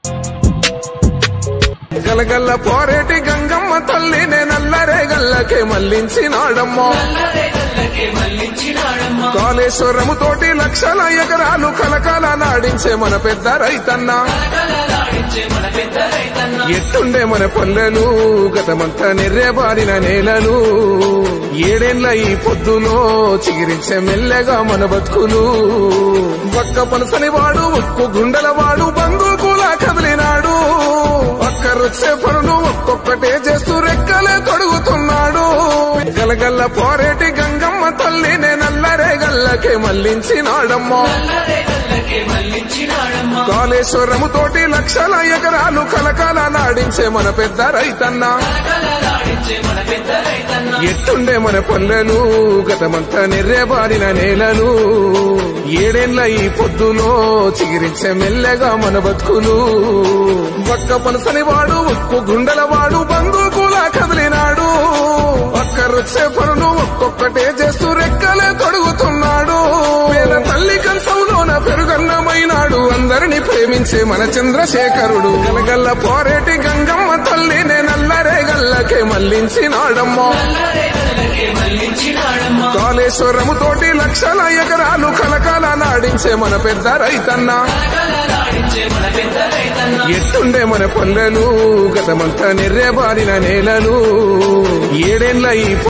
గలగల్ల పోరేటి గంగమ్మ తల్లినే నల్లరే గల్లకే మళ్లించినాడమ్మా కాళేశ్వరము తోటి లక్షల ఎకరాలు కలకాల నాడించే మన పెద్ద రైతన్న ఎట్టుండే మన పల్లెలు గతమంతా నెర్రెబారిన నేలలు ఏడేళ్ల ఈ పొద్దులో చిగిరించే మెల్లగా మన బతుకులు పక్క పలసని వాడు ఉక్కు గుండెల వాడు బంధువులా కదిలినాడు పక్కరొచ్చే పనులు ఒక్కొక్కటే చేస్తూ రెక్కలే తొడుగుతున్నాడు గలగల్ల పోరేటి గంగమ్మ తల్లినే నల్లరే గల్లకే మళ్లించినాడమ్మా కాళేశ్వరము తోటి లక్షల ఎకరాలు కలకాల నాడించే మన పెద్ద రైతన్న ఎట్టుండే మన పల్లెలు గతమంతా నెర్రెబారిన నేలలు ఏడేళ్ల ఈ పొద్దులో చిగిరించే మెల్లగా మన బతుకులు పక్క పలసని వాడు ఉక్కు గుండెల వాడు బంధువులా కదిలినాడు పక్కరొచ్చే పనులు ఒక్కొక్కటే చేస్తూ రెక్కలే తొడుగుతున్నాడు పేద తల్లి కంచంలోన పెరుగన్నమైనాడు అందరినీ ప్రేమించే మన చంద్రశేఖరుడు గలగల్ల పోరేటి గంగమ్మ తల్లినే నల్లరే గల్లకే మళ్లించినాడమ్మా కాళేశ్వరము తోటి లక్షల ఎకరాలు కలకాల నాడించే మన పెద్ద రైతన్న ఎట్టుండే మన పల్లెలు గతమంతా నెర్రెబారిన నేలలు ఏడేళ్ల ఈ